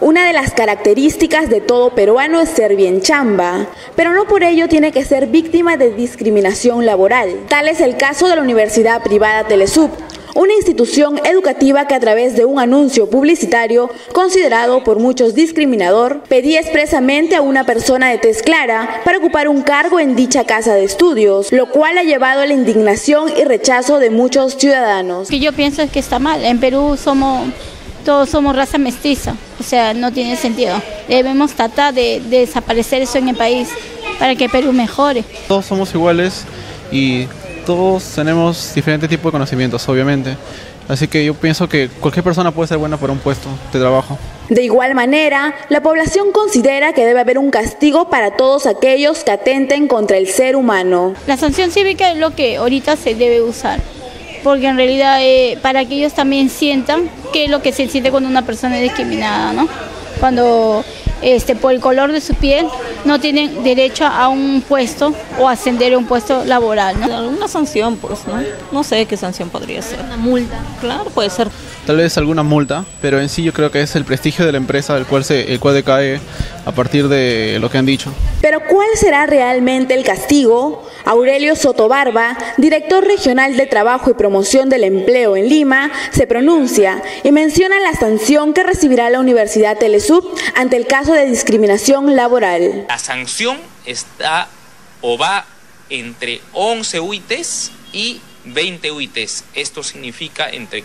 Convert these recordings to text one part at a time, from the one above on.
Una de las características de todo peruano es ser bien chamba, pero no por ello tiene que ser víctima de discriminación laboral. Tal es el caso de la Universidad Privada Telesub, una institución educativa que a través de un anuncio publicitario considerado por muchos discriminador, pedía expresamente a una persona de tez clara para ocupar un cargo en dicha casa de estudios, lo cual ha llevado a la indignación y rechazo de muchos ciudadanos. Lo que yo pienso es que está mal. En Perú todos somos raza mestiza, o sea, no tiene sentido. Debemos tratar de desaparecer eso en el país para que Perú mejore. Todos somos iguales y todos tenemos diferentes tipos de conocimientos, obviamente. Así que yo pienso que cualquier persona puede ser buena para un puesto de trabajo. De igual manera, la población considera que debe haber un castigo para todos aquellos que atenten contra el ser humano. La sanción cívica es lo que ahorita se debe usar, porque en realidad para que ellos también sientan qué es lo que se siente cuando una persona es discriminada, ¿no? Cuando por el color de su piel no tienen derecho a un puesto o ascender a un puesto laboral, ¿no? Alguna sanción, pues, ¿no? No sé qué sanción podría ser. Una multa. Claro, puede ser. Tal vez alguna multa, pero en sí yo creo que es el prestigio de la empresa el cual decae a partir de lo que han dicho. Pero ¿cuál será realmente el castigo? Aurelio Sotobarba, director regional de Trabajo y Promoción del Empleo en Lima, se pronuncia y menciona la sanción que recibirá la Universidad Telesub ante el caso de discriminación laboral. La sanción está o va entre 11 UITs y 20 UITs. Esto significa entre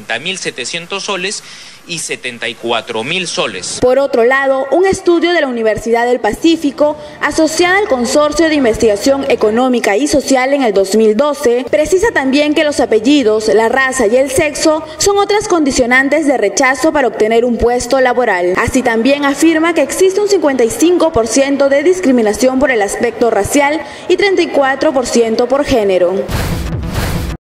40.700 soles y 74.000 soles. Por otro lado, un estudio de la Universidad del Pacífico, asociada al Consorcio de Investigación Económica y Social en el 2012, precisa también que los apellidos, la raza y el sexo son otras condicionantes de rechazo para obtener un puesto laboral. Así también afirma que existe un 55% de discriminación por el aspecto racial y 34% por género.